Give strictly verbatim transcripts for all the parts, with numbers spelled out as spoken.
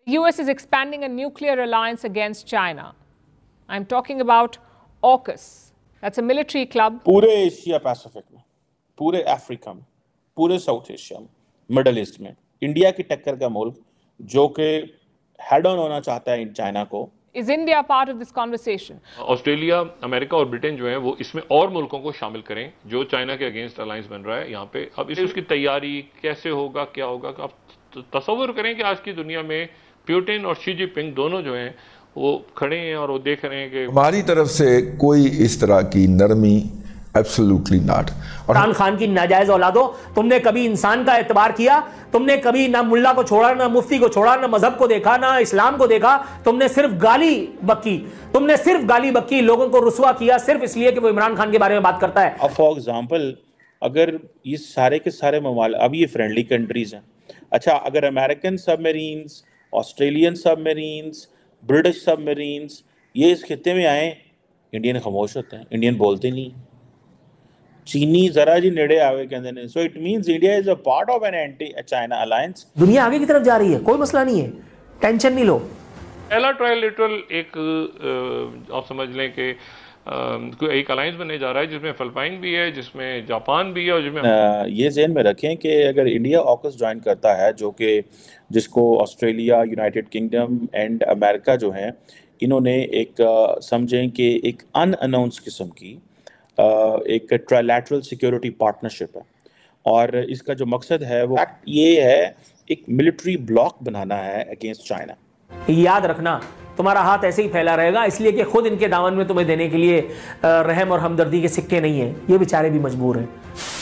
U S is expanding a nuclear alliance against China. I'm talking about AUKUS. That's a military club. पूरे Asia Pacific में, पूरे Africa में, पूरे South Asia में, Middle East में India की टक्कर का मुल्क जो कि हेड ऑन होना चाहता है चाइना को। Is India part of this conversation? Australia, America और ब्रिटेन जो है वो इसमें और मुल्कों को शामिल करें जो चाइना के अगेंस्ट अलायंस बन रहा है यहाँ पे। अब इसे उसकी तैयारी कैसे होगा, क्या होगा, आप तसव्वुर करें कि आज की दुनिया में पुतिन और शी जिनपिंग दोनों जो हैं वो खड़े हैं और वो देख रहे हैं कि हमारी तरफ से कोई इस तरह की नरमी एब्सोल्युटली नॉट। और इमरान खान की नाजायज औलादो, तुमने कभी इंसान का एतबार किया? तुमने कभी ना मुल्ला को छोड़ा, ना मुफ्ती को छोड़ा, ना मजहब को देखा, ना इस्लाम को देखा। तुमने सिर्फ गाली बक्की, तुमने सिर्फ गाली बक्की, लोगों को रुसवा किया सिर्फ इसलिए कि वो इमरान खान के बारे में बात करता है। अब फॉर एग्जांपल अगर ये सारे के सारे ममाल अब ये फ्रेंडली कंट्रीज हैं, अच्छा अगर American submarines, Australian submarines, British submarines ये इस खित्ते में आए, इंडियन खामोश होते हैं, इंडियन बोलते नहीं। चीनी जरा जी नेड़े आवे कहते हैं। So it means India is a part of an anti China alliance. दुनिया आगे की तरफ जा रही है, कोई मसला नहीं है, टेंशन नहीं लो। पहला ट्रायलेटरल एक आप समझ लें कि एक अलायंस बनने जा रहा है जिसमें फिलिपाइन भी है, जिसमें जापान भी है और जिसमें ये ज़हन में रखें कि अगर इंडिया ऑकस ज्वाइन करता है जो कि जिसको Australia, United Kingdom and America जो हैं इन्होंने एक समझें कि एक अनअनाउंस किस्म की एक ट्रायलैटरल सिक्योरिटी पार्टनरशिप है और इसका जो मकसद है वो ये है एक मिलिट्री ब्लॉक बनाना है अगेंस्ट चाइना। याद रखना तुम्हारा हाथ ऐसे ही फैला रहेगा इसलिए कि खुद इनके दामन में तुम्हें देने के लिए रहम और हमदर्दी के सिक्के नहीं हैं, ये बेचारे भी मजबूर हैं।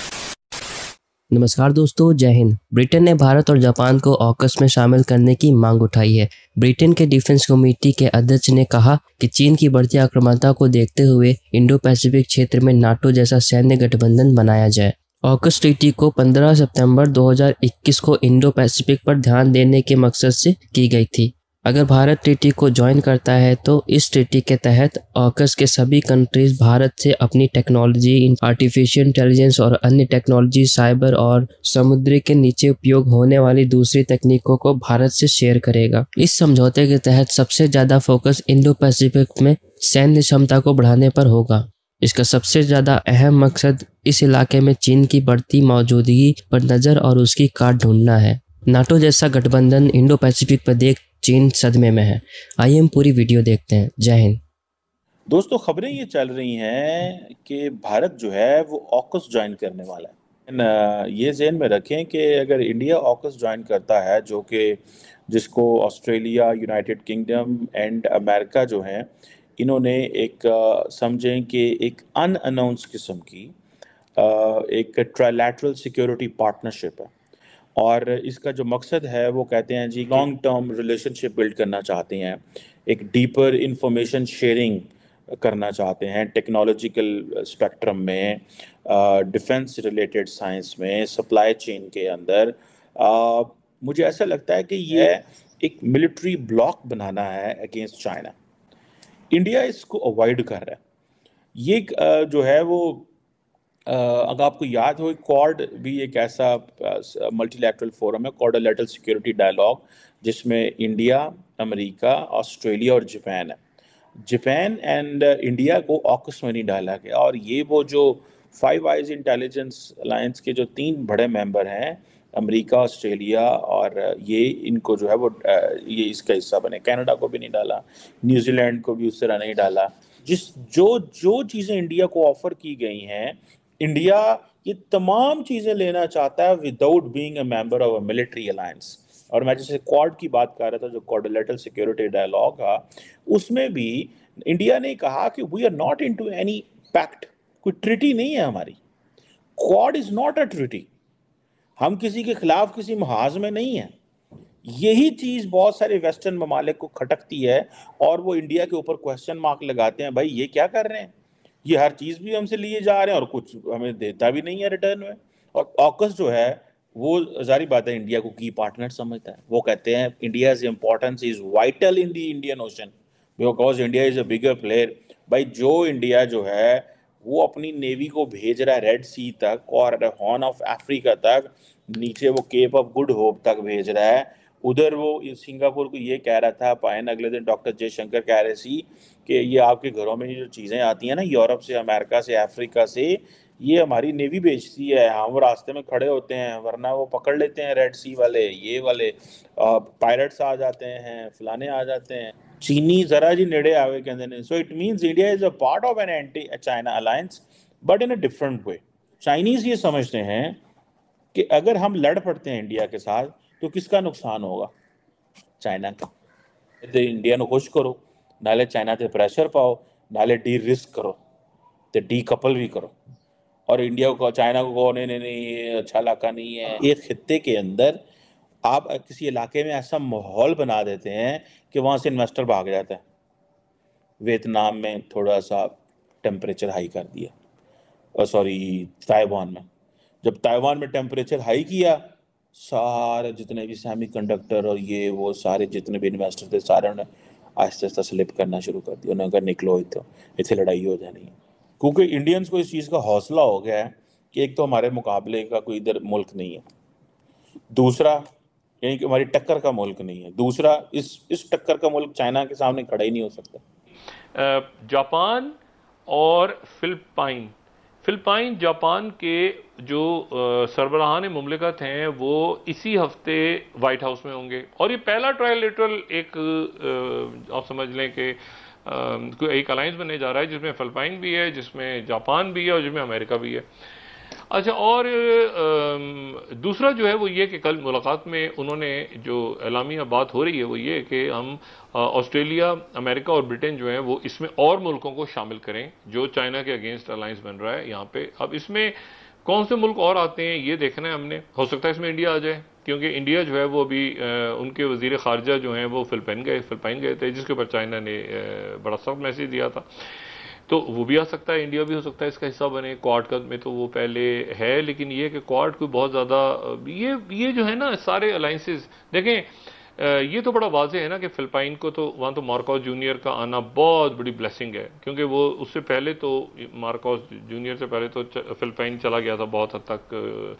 नमस्कार दोस्तों, जय हिंद। ब्रिटेन ने भारत और जापान को ऑकस में शामिल करने की मांग उठाई है। ब्रिटेन के डिफेंस कमेटी के अध्यक्ष ने कहा कि चीन की बढ़ती आक्रामकता को देखते हुए इंडो पैसिफिक क्षेत्र में नाटो जैसा सैन्य गठबंधन बनाया जाए। ऑकस ट्रीटी को पंद्रह सितंबर दो हज़ार इक्कीस को इंडो पैसिफिक पर ध्यान देने के मकसद से की गई थी। अगर भारत ट्रीटी को ज्वाइन करता है तो इस ट्रीटी के तहत ऑकस के सभी कंट्रीज भारत से अपनी टेक्नोलॉजी, आर्टिफिशियल इंटेलिजेंस और अन्य टेक्नोलॉजी, साइबर और समुद्र के नीचे उपयोग होने वाली दूसरी तकनीकों को भारत से शेयर करेगा। इस समझौते के तहत सबसे ज़्यादा फोकस इंडो पैसिफिक में सैन्य क्षमता को बढ़ाने पर होगा। इसका सबसे ज़्यादा अहम मकसद इस इलाके में चीन की बढ़ती मौजूदगी पर नज़र और उसकी काट ढूंढना है। नाटो जैसा गठबंधन इंडो पैसिफिक पर देख चीन सदमे में है। आइए हम पूरी वीडियो देखते हैं। जय हिंद। दोस्तों, खबरें ये चल रही हैं कि भारत जो है वो ऑकस ज्वाइन करने वाला है। ये ज़हन में रखें कि अगर इंडिया ऑकस ज्वाइन करता है जो कि जिसको Australia, United Kingdom and America जो हैं इन्होंने एक समझें कि एक अनअनाउंस किस्म की एक ट्रायलैटरल सिक्योरिटी पार्टनरशिप है और इसका जो मकसद है वो कहते हैं जी लॉन्ग टर्म रिलेशनशिप बिल्ड करना चाहते हैं, एक डीपर इंफॉर्मेशन शेयरिंग करना चाहते हैं टेक्नोलॉजिकल स्पेक्ट्रम में, डिफेंस रिलेटेड साइंस में, सप्लाई चेन के अंदर। आ, मुझे ऐसा लगता है कि यह एक मिलिट्री ब्लॉक बनाना है अगेंस्ट चाइना। इंडिया इसको अवॉइड कर रहा है। ये जो है वो अगर आपको याद हो, क्वाड भी एक ऐसा मल्टीलैटरल फोरम है, क्वाड्रिलैटरल सिक्योरिटी डायलॉग, जिसमें इंडिया, अमेरिका, ऑस्ट्रेलिया और जापान है। जापान एंड इंडिया को ऑकस में नहीं डाला गया और ये वो जो फाइव आइज इंटेलिजेंस अलायंस के जो तीन बड़े मेंबर हैं, अमेरिका, ऑस्ट्रेलिया और ये इनको जो है वो ये इसका हिस्सा बने। कनाडा को भी नहीं डाला, न्यूजीलैंड को भी उस तरह नहीं डाला। जिस जो जो चीज़ें इंडिया को ऑफर की गई हैं, इंडिया ये तमाम चीज़ें लेना चाहता है without being a member of a military alliance. और मैं जैसे क्वाड की बात कर रहा था, जो क्वाड्रिलैटरल सिक्योरिटी डायलॉग था, उसमें भी इंडिया ने कहा कि we are not into any pact, कोई ट्रीटी नहीं है हमारी। Quad is not a treaty, हम किसी के खिलाफ किसी महाज में नहीं हैं। यही चीज़ बहुत सारे वेस्टर्न ममालिक को खटकती है और वो इंडिया के ऊपर क्वेश्चन मार्क लगाते हैं, भाई ये क्या कर रहे हैं, ये हर चीज़ भी हमसे लिए जा रहे हैं और कुछ हमें देता भी नहीं है रिटर्न में। और ऑकस जो है वो जारी बात है इंडिया को की पार्टनर समझता है। वो कहते हैं India's importance is vital in the Indian Ocean because India is a bigger player. भाई जो इंडिया जो है वो अपनी नेवी को भेज रहा है रेड सी तक और हॉर्न ऑफ अफ्रीका तक, नीचे वो केप ऑफ गुड होप तक भेज रहा है, उधर वो ये सिंगापुर को ये कह रहा था पायन, अगले दिन डॉक्टर जयशंकर कह रहे सी कि ये आपके घरों में जो चीज़ें आती हैं ना यूरोप से, अमेरिका से, अफ्रीका से, ये हमारी नेवी बेचती है, हम रास्ते में खड़े होते हैं वरना वो पकड़ लेते हैं, रेड सी वाले, ये वाले पायरेट्स आ जाते हैं, फलाने आ जाते हैं। चीनी जरा जी नेड़े आवे कहते हैं। So it means India is a part of an anti China alliance but in a different way. Chinese ये समझते हैं कि अगर हम लड़ पड़ते हैं इंडिया के साथ तो किसका नुकसान होगा? चाइना का। ते इंडिया ਨੂੰ खुश करो, नाले चाइना ते प्रेशर पाओ, नाले डी रिस्क करो, ते डी कपल भी करो। और इंडिया को चाइना को कहो नहीं नहीं नहीं ये अच्छा इलाका नहीं है। एक खित्ते के अंदर आप किसी इलाके में ऐसा माहौल बना देते हैं कि वहाँ से इन्वेस्टर भाग जाता है। वियतनाम में थोड़ा सा टेम्परेचर हाई कर दिया, और सॉरी ताइवान में, जब ताइवान में टेम्परेचर हाई किया, सारे जितने भी सेमी कंडक्टर और ये वो सारे जितने भी इन्वेस्टर थे सारे ने आहिस्ता आहिस्ता स्लिप करना शुरू कर दिया। उन्होंने कहा निकलो इतो, इतने लड़ाई हो जानी है। क्योंकि इंडियंस को इस चीज़ का हौसला हो गया है कि एक तो हमारे मुकाबले का कोई इधर मुल्क नहीं है, दूसरा यानी कि हमारी टक्कर का मुल्क नहीं है, दूसरा इस इस टक्कर का मुल्क चाइना के सामने खड़ा ही नहीं हो सकता। जापान और फिलिपाइन फिलिपाइन जापान के जो सरबराहान मुमलिकत हैं वो इसी हफ्ते वाइट हाउस में होंगे, और ये पहला ट्रायलेटरल एक आ, आप समझ लें कि एक अलायंस बनने जा रहा है जिसमें फिलिपाइन भी है, जिसमें जापान भी है और जिसमें अमेरिका भी है। अच्छा, और दूसरा जो है वो ये कि कल मुलाकात में उन्होंने जो एलामिया बात हो रही है वो ये कि हम ऑस्ट्रेलिया, अमेरिका और ब्रिटेन जो है वो इसमें और मुल्कों को शामिल करें जो चाइना के अगेंस्ट अलायंस बन रहा है यहाँ पे। अब इसमें कौन से मुल्क और आते हैं ये देखना है हमने। हो सकता है इसमें इंडिया आ जाए, क्योंकि इंडिया जो है वो अभी उनके वजीर खारजा जो हैं वो फिलिपाइन गए फिलिपाइन गए थे, जिसके ऊपर चाइना ने बड़ा सख्त मैसेज दिया था, तो वो भी आ सकता है, इंडिया भी हो सकता है इसका हिस्सा बने। क्वाड में तो वो पहले है, लेकिन ये कि क्वाड कोई बहुत ज़्यादा ये ये जो है ना सारे अलाइंसेस देखें, ये तो बड़ा वाज़ेह है ना कि फिलिपाइन को तो वहाँ तो मार्कोस जूनियर का आना बहुत बड़ी ब्लेसिंग है, क्योंकि वो उससे पहले तो मार्कोस जूनियर से पहले तो फिलिपाइन चला गया था बहुत हद तक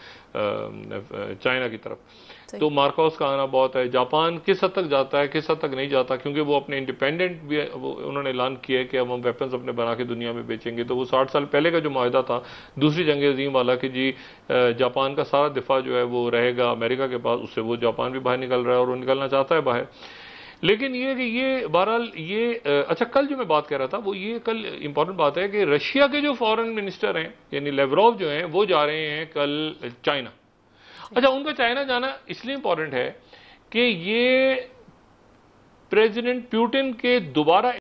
चाइना की तरफ, तो मार्कोस का आना बहुत है। जापान किस हद तक जाता है, किस हद तक नहीं जाता, क्योंकि वो अपने इंडिपेंडेंट भी वो उन्होंने ऐलान किया है कि अब हम वेपन्स अपने बना के दुनिया में बेचेंगे। तो वो साठ साल पहले का जो माहिदा था दूसरी जंग अजीम वाला कि जी जापान का सारा दिफा जो है वो रहेगा अमेरिका के पास, उससे वो जापान भी बाहर निकल रहा है और वो निकलना चाहता है बाहर। लेकिन ये कि ये बहरहाल ये अच्छा, कल जो मैं बात कर रहा था वो ये कल इंपॉर्टेंट बात है कि रशिया के जो फॉरेन मिनिस्टर हैं यानी लेवरोव जो हैं वो जा रहे हैं कल चाइना। अच्छा, उनका चाइना जाना इसलिए इंपॉर्टेंट है कि ये प्रेसिडेंट पुतिन के दोबारा